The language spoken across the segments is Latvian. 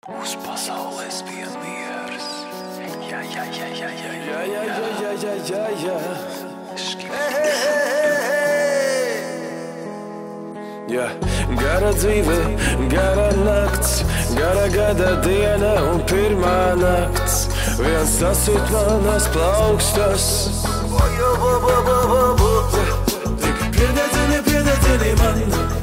Uz pasaules vien miers. Jā. Ja, gara dzīve, gara nakts, gara gada diena un pirmā nakts. Viens sasit manas plaukstas. Tik piededzini man,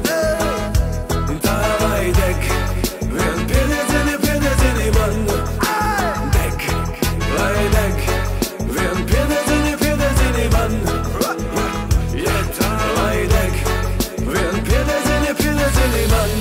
tā lai deg. Vien piededzini man, deg, lai deg. Vien piededzini man, ja tā lai deg. Vien piededzini man.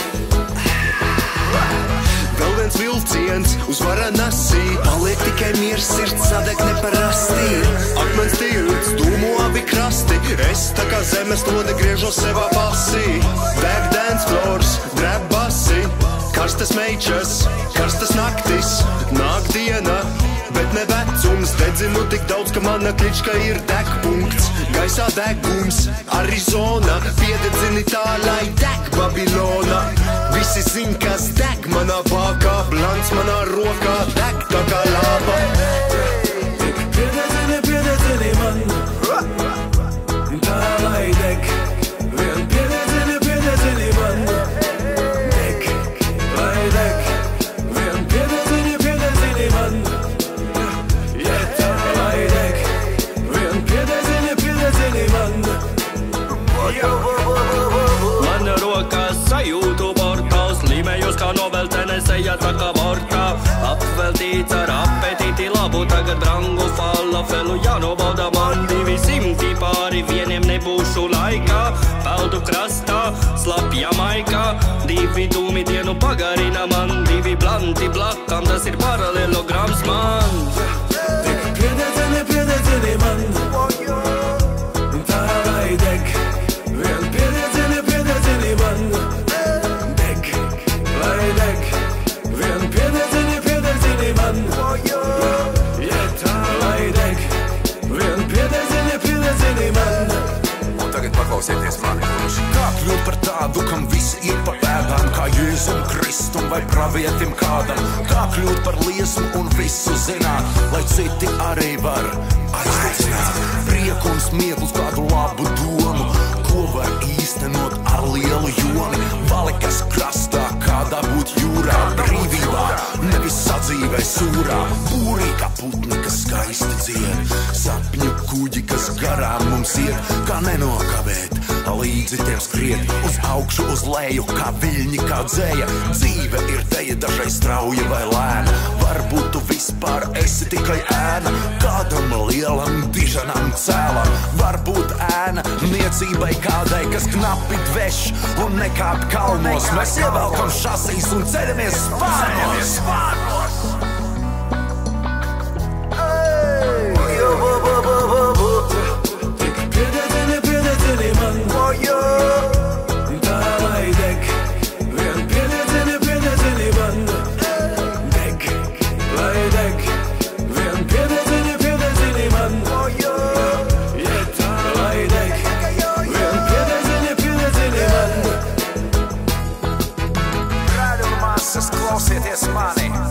Vēl viens vilciens uz Varanasi, paliek tikai miers, sirds sadeg neparasti. Akmens tilts, dūmu abi krasti, es tā kā zemes lode griežos sevā pasī. Deg dance floors, dreb basi, karstas meičas, karstas naktis, nāk diena, bet ne vecums. Dedzinu tik daudz, ka mana klička ir degpunkts. Gaisā degums, Arizona, piededzini tā, lai deg Babilona. Visi zin, kas deg manā vākā, blants manā rokā, deg tā kā lāpa. Tik piededzini man, tā lai deg. Vien piededzini man, deg, lai deg. Vien piededzini man, ja tā lai deg. Vien piededzini man. Mana rokās sajūtu portals, līmējos kā noveltene seja tā kā vortā. Apveltīts ar apetīti labu, tagad brangu falafelu jānobauda man. 200 pāri vieniem nebūšu laikā, peldu krastā, slapja maikā. 2 dūmi dienu pagarina man, 2 blanti blakām, tas ir paralelograms man. Tik piededzini man, tā lai deg. Vien piededzini man, deg, lai deg. Vien piededzini man, ja tā lai deg. Vien piededzini man. Un tagad paklausieties mani, kurš. Kā kļūt par tādu, kam visi ir pa pēdām, kā Jēzum Kristum vai pravietim kādam? Kā kļūt par liesmu un visu zināt, lai citi arī var aizliecināt? Prieku un smieklus, kādu labu domu, ko var īstenot ar lielu joni. Valikas krastā, kādā būt jūrā, brīvībā, nevis sadzīvē sūrā. Būrī kā putni, kas skaisti dzied, sapņu kuģi, kas garām mums iet. Kā nenokavēt, līdzi tiem skriet, uz augšu, uz leju, kā viļņi, kā dzēja. Dzīve ir teja, dažreiz strauja vai lēna, varbūt tu vispār esi tikai ēna. Kādam lielam, dižanam cēlam, varbūt ēna niecībai kādai, kas knapi dveš un nekāp kalnos. Mēs ievelkam šasīs un ceļamies spārnos. Tik piededzini man, tā lai deg. Vien piededzini man, deg, lai deg. Vien piededzini man, ja tā lai deg. Vien piededzini man. Brāļi un māsas, klausieties mani!